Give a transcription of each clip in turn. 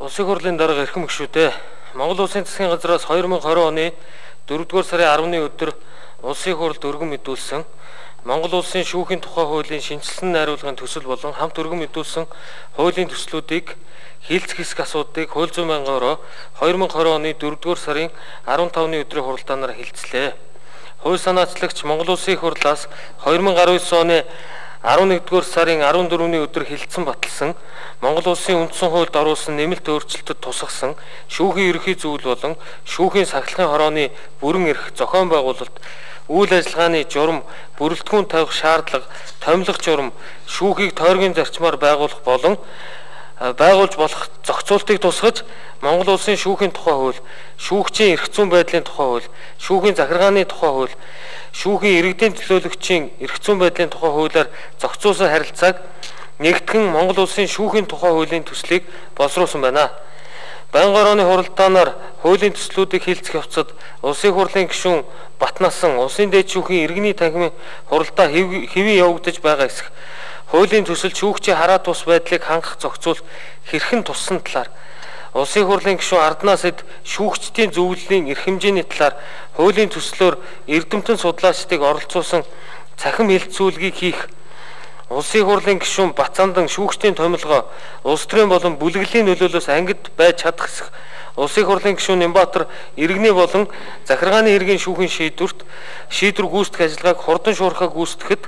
Улсын хурлын дарга эрхэм гишүүдээ Монгол Улсын засгийн газраас 2020 оны 4-р сарын 10-ны өдөр улсын хурлд өргөн мэдүүлсэн Монгол Улсын шүүхийн тухай хуулийн шинжилсэн найруулгын төсөл болон хамт өргөн мэдүүлсэн хуулийн төслүүдийг хилцэх хэсэг асуудыг хууль зүйн байнгаараа 2020 оны 4-р сарын 15-ны өдрийн хуралдаанаар хилцлээ. Хууль санаачлагч Монгол Улсын хурлаас 2019 оны 11-р сарын 14-ний өдөр хилцсэн баталсан Монгол Улсын үндсэн хуульд оруулсан нэмэлт өөрчлөлтөд тусгасан шүүхийн ерөнхий зүйл болон шүүхийн сахилгын хорооны бүрэн эрх зохион байгуулалт үйл ажиллагааны журам бүрэлдэхүүн тавих шаардлага томилох журам шүүхийг тойргийн зарчмаар байгуулах болон байгуулж болох зохицуултыг тусгаж Монгол Улсын шүүхийн тухай хууль, шүүгчийн эрх зүйн байдлын тухай хууль, шүүхийн захиргааны тухай хууль, шүүхийн иргэдийн төлөөлөгчийн эрх зүйн байдлын тухай хуулиар зохицуулсан харилцааг нэгтгэн Монгол Улсын шүүхийн тухай хуулийн төслийг боловсруулсан байна. Байнгын орооны хуралдаанаар хуулийн төслүүдийг хилцэх явцад Улсын хурлын гишүүн Батнасан Улсын дээд шүүхийн иргэний танхимын хуралдаа хэвийн явагдаж байгаа эсэх хуулийн төсөл шүүгчийн хараа тус байдлыг хангах зохицуул хэрхэн туссан талаар Улсын хурлын гишүүн Арднасэд шүүгчдийн зөвлөлийн эрх хэмжээний талаар хуулийн төслөөр эрдэмтэн судлаачдыг оролцуулсан цахим хэлэлцүүлгийг хийх Улсын хурлын гишүүн Бацандан шүүгчдийн томилгоо улс төрийн болон бүлэглэлийн нөлөөлөөс ангид байж чадах хэсэг Улсын хурлын гишүүн Нямбатар иргэний болон захиргааны хэргийн шүүхийн шийдвэр гүйцэтгэх ажиллагааг хурдан шуурхаа гүйцэтгэхэд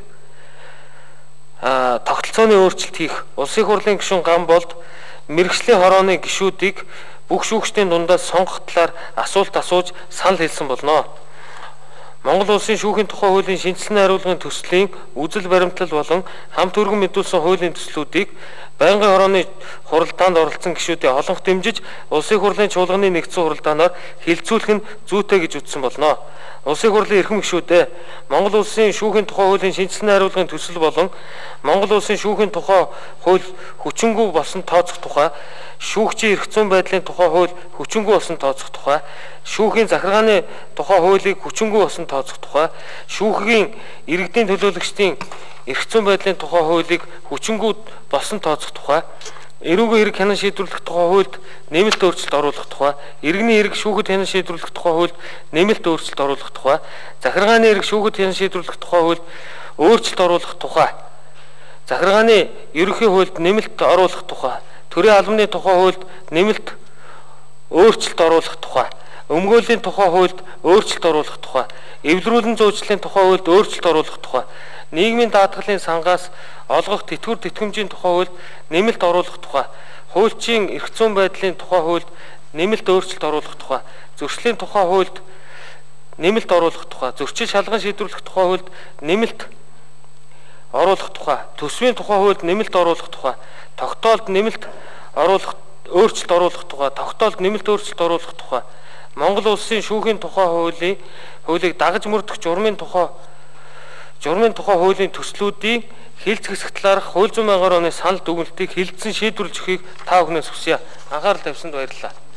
тогтолцооны өөрчлөлт хийх Улсын хурлын гишүүн Гамболд мэргэжлийн хорооны гишүүдийг бүх шүүгчдийн дундаас сонгох талаар асуулт асууж санал хэлсэн болно. Монгол Улсын шүүхийн тухай хуулийн шинжилсэн найруулгын төслийн үзэл баримтлал болон хамт өргөн мэдүүлсэн хуулийн төслүүдийг байнгын хорооны хуралдаанд оролцсон гишүүдийн олонх дэмжиж Улсын хурлын чуулганы нэгдсэн хуралдаанаар хилцүүлэх нь зүйтэй гэж үзсэн болно. Улсын хурлын эрхэм гишүүдээ Монгол Улсын шүүхийн тухай хуулийн шинжилсэн найруулгын төсөл болон Монгол Улсын шүүхийн тухай хууль хүчингүй болсон тооцох тухай шүүгчийн эрх зүйн байдлын тухай хууль хүчингүй болсон тооцох тухай шүүхийн захиргааны тухай хуулийг хүчингүй болсон тооцох тухай шүүхийн иргэдийн төлөөлөгчдийн эрх зүйн байдлын тухай хуулийг хүчингүй болсон тооцох тухай эрүүгийн хэрэг хянан шийдвэрлэх тухай хуульд нэмэлт өөрчлөлт оруулах тухай иргэний хэрэг шүүхэд хянан шийдвэрлэх тухай хуульд нэмэлт өөрчлөлт оруулах тухай захиргааны хэрэг шүүхэд хянан шийдвэрлэх тухай хуульд өөрчлөлт оруулах тухай захиргааны ерөнхий хуульд нэмэлт оруулах тухай төрийн албаны тухай хуульд нэмэлт өөрчлөлт оруулах тухай өмгөөлийн тухай хуульд өөрчлөлт оруулах тухай эвлэрүүлэн зуучлалын тухай хуульд өөрчлөлт оруулах тухай нийгмийн даатгалын сангаас олгох тэтгэвэр тэтгэмжийн тухай хуульд нэмэлт оруулах тухай хуульчийн эрх зүйн байдлын тухай хуульд нэмэлт өөрчлөлт оруулах тухай зөрчлийн тухай хуульд нэмэлт оруулах тухай зөрчил шалган шийдвэрлэх тухай хуульд нэмэлт оруулах тухай төсвийн тухай хуульд нэмэлт оруулах тухай тогтоолд нэмэлт оруулах өөрчлөлт оруулах тухай тогтоолд нэмэлт өөрчлөлт оруулах тухай Монгол Улсын шүүхийн тухай хуулийг дагаж мөрдөх журмын тухай хуулийн төслүүдийн хилцэх хэсэг талаарх хууль зүйн байнгын орооны санал дүгнэлтийг хилцэн шийдвэрлэж өгөхийг та бүхнээс хүсье. Анхаарал тавьсанд баярлалаа.